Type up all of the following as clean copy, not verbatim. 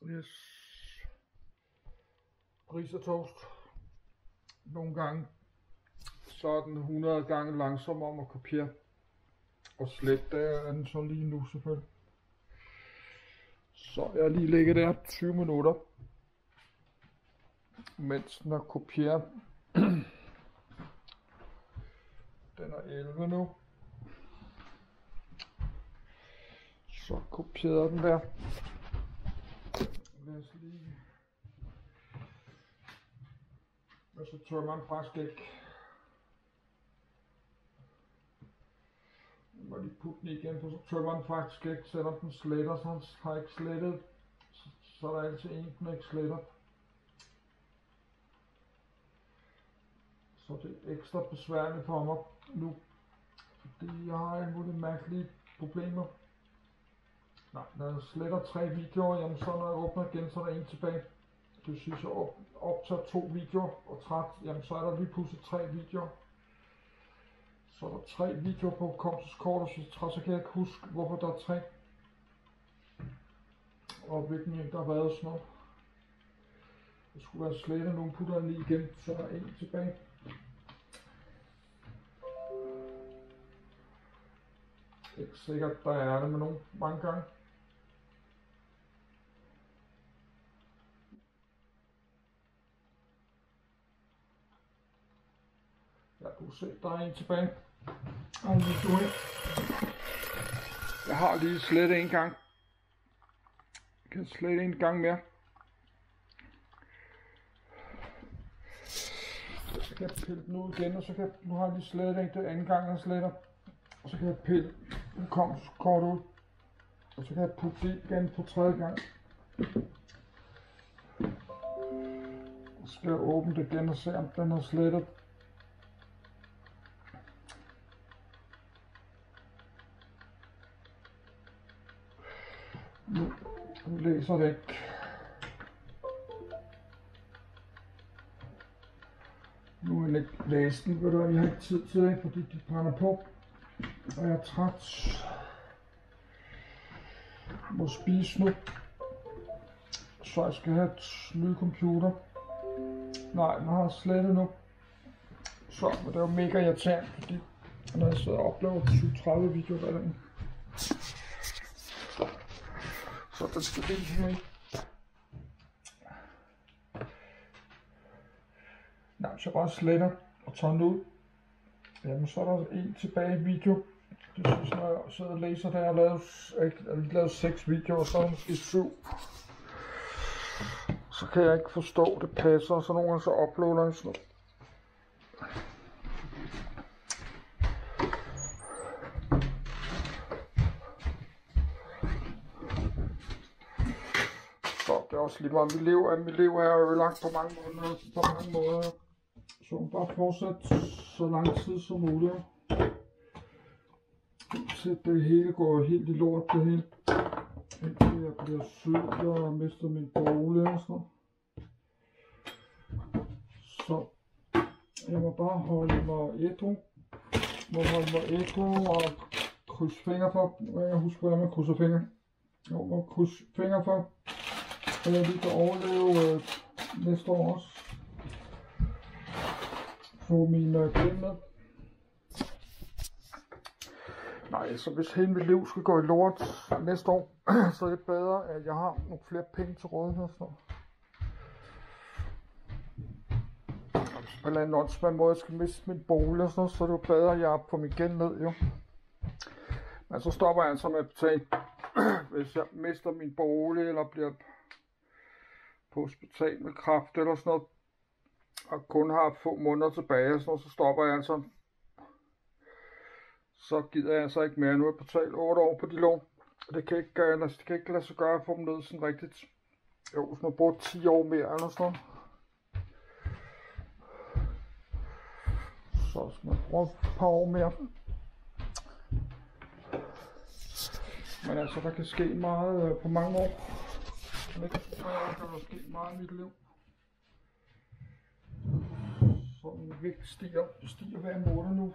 Yes. Ris og toast. Nogle gange så er den 100 gange langsommere om at kopiere. Og slet er den så lige nu selvfølgelig. Så jeg lige ligger der 20 minutter. Mens den er kopieret. Den er 11 nu. Så kopierede den der. Lad os lige. Og så tømmer man faktisk ikke. Nu må lige putte den igen, for så tømmer den faktisk ikke, selvom den sletter, så den har ikke slettet. Så er der altid en, den ikke sletter. Så det er ekstra besværligt for mig nu, fordi jeg har en mulig mærkelige problemer. Nej, når jeg sletter 3 videoer, jamen så når jeg åbner igen, så er der en tilbage. Det vil sige, at jeg optager 2 videoer og træt, jamen så er der lige pludselig 3 videoer. Så er der 3 videoer på hukommelseskortet, så kan jeg ikke huske, hvorfor der er 3. Og hvilken en der har været sådan noget. Det skulle være slettet, nu putter jeg lige igen, så er der en tilbage. Ikke sikkert, der er det med nogen mange gange. Ja, du kan se, der er en tilbage. Og en video her. Jeg har lige slettet en gang. Jeg kan slette en gang mere. Så kan jeg pille den ud igen, og så kan jeg, nu har jeg lige slettet en, det anden gang jeg sletter. Og så kan jeg pille hukommelseskort ud. Og så kan jeg putte det igen på 3. gang. Og så skal jeg åbne det igen og se, om den er slettet. Nu læser det ikke. Nu vil jeg ikke læse den, ved du, jeg har ikke tid til det, fordi de brænder på. Og jeg er træt. Jeg må spise nu. Så jeg skal have et ny computer. Nej, den har jeg slettet nu. Så, men det er jo mega irriterende, fordi når jeg sidder og oplever 20-30 videoer hver dag. Så den skal lige her i. Nej, så bare sletter og tager den ud. Jamen, så er der en tilbage i video. Det synes, når jeg sidder og læser, der jeg har lavet 6 videoer, så er der måske 7. Så kan jeg ikke forstå, det passer, og så nogle gange så uploader jeg sådan noget. Så det er også lige meget mit liv er ødelagt på mange måder. Så hun bare fortsætte så lang tid som muligt. Indtil det hele går helt i lort, det hele. Indtil jeg bliver syg og mister min bolig og sådan noget. Så jeg må bare holde mig ædru. Og krydse fingre for. Jeg husker, hvordan man krydser fingre. Jeg må krydse fingre for, at jeg lige kan overleve næste år også. Få mine penge med. Nej, så hvis hele mit liv skal gå i lort næste år, så er det bedre, at jeg har nogle flere penge til rådighed. På en eller anden åndsmand måde, jeg skal miste min bolig og sådan noget, så er det jo bedre, at jeg er på min gæld ned, jo. Men så stopper jeg altså med at betale, hvis jeg mister min bolig, eller bliver på hospital med kræft eller sådan noget, og kun har få måneder tilbage, så stopper jeg altså. Så gider jeg altså ikke mere. Nu har jeg betalt 8 år på de lån. Det kan ikke lade sig gøre at få dem ned sådan rigtigt. Jo, hvis man bruger 10 år mere eller sådan noget. Så skal man bruge et par år mere. Men altså, der kan ske meget på mange år. Der kan ske meget i mit liv. Så min vægt stiger hver måned nu.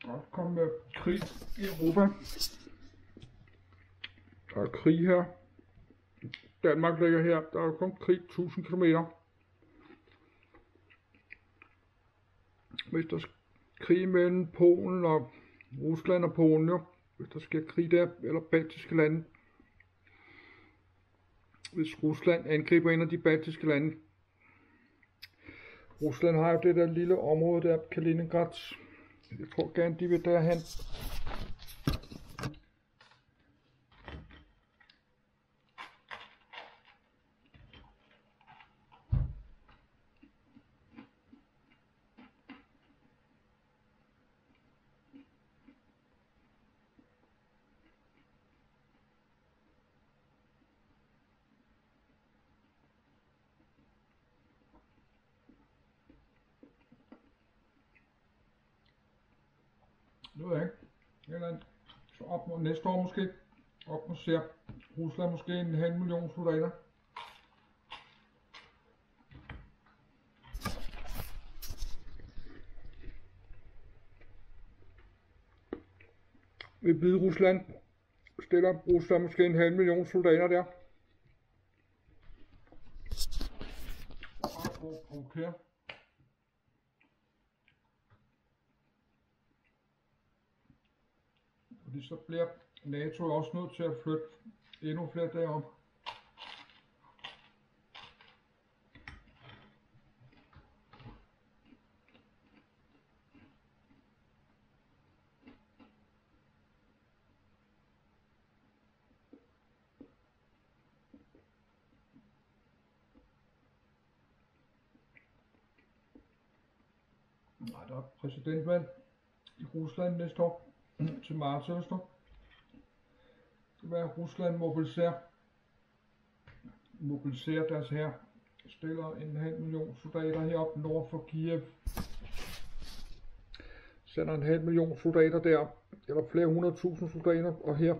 Og kom med krig i Europa. Der er krig her. Danmark ligger her. Der er kun krig 1000 km. Hvis der krig mellem Polen og Rusland og Polen, jo. Hvis der sker krig der, eller baltiske lande. Hvis Rusland angriber en af de baltiske lande. Rusland har jo det der lille område der, Kaliningrad. Jeg tror gerne, de vil derhen. Det ved jeg ikke. Eller andet. Så op mod næste år måske. Op mod ser Rusland måske 1,5 million soldater. Ved Hvide Rusland stiller Rusland måske 1,5 million soldater der. Okay. Fordi så bliver NATO også nødt til at flytte endnu flere derop. Nej, der er præsidentvalg i Rusland næste år til marts eller sådan. Det vil være, at Rusland mobiliserer deres hær, stiller 1,5 million soldater heroppe nord for Kiev, sender 1,5 million soldater der, eller flere 100.000 soldater, og her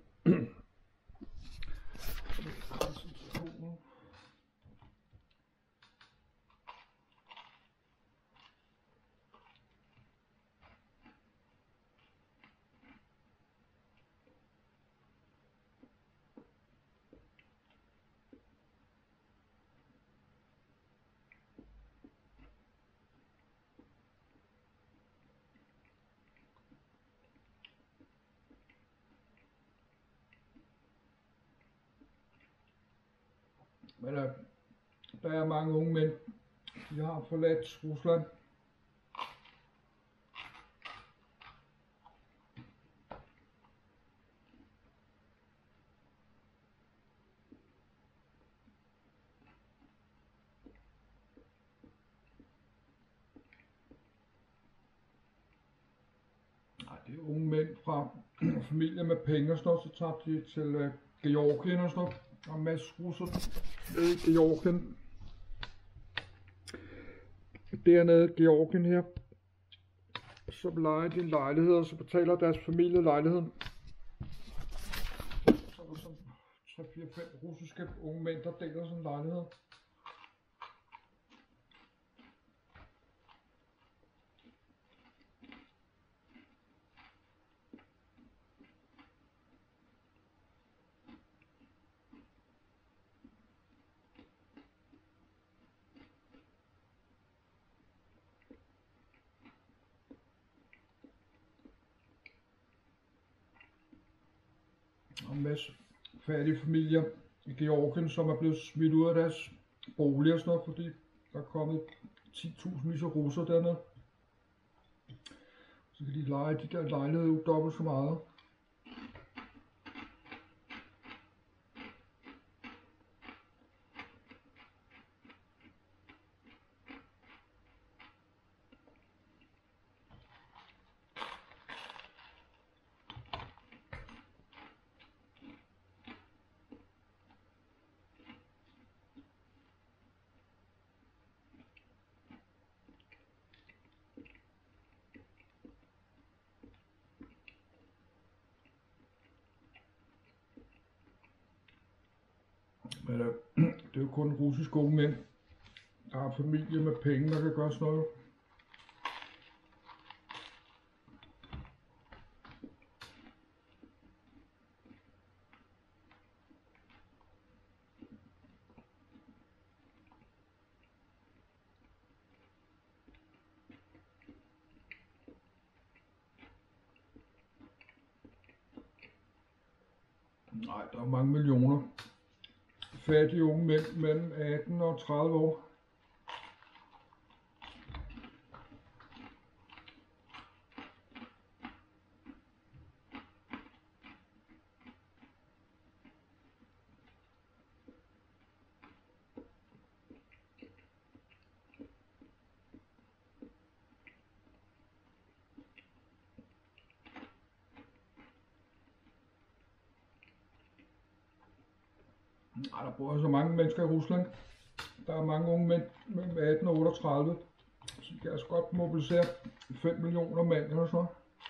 men der er mange unge mænd, de har forladt Rusland. Nej, det er unge mænd fra familier med penge og sådan noget, så tager de til Georgien og sådan noget. Der er en masse russer nede i Georgien. Dernede i Georgien her, så lejer de en lejlighed, og så betaler deres familie lejligheden. Så er der sådan 3-4-5 russiske unge mænd, der deler sådan en lejlighed. Og en masse fattige familier i Georgien, som er blevet smidt ud af deres boliger og sådan noget, fordi der er kommet 10.000 af russer dernede. Så kan de leje de der lejligheder dobbelt så meget. Men det er jo kun russiske unge mænd, der har familie med penge, der kan gøre sådan noget. Nej, der er mange millioner fattige unge mænd mellem 18 og 30 år. Nej, der bor så mange mennesker i Rusland. Der er mange unge mænd mellem 18 og 38. Så de kan altså godt mobilisere 5 millioner mænd eller så.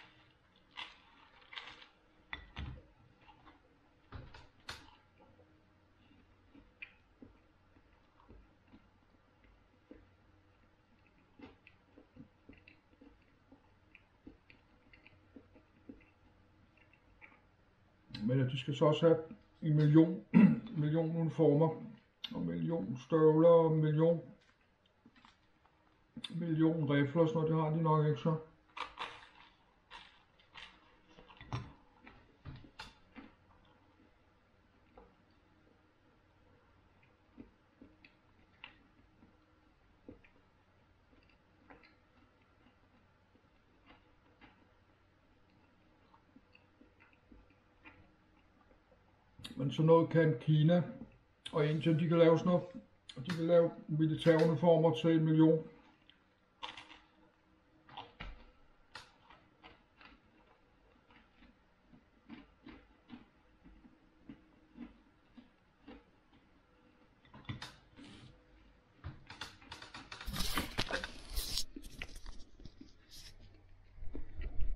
Men de skal så også have en million uniformer, og million støvler, og million rifler og sådan noget, det har de nok ikke så. Men sådan noget kan Kina og Indien, de kan lave sådan noget. De kan lave militæruniformer til 1 million.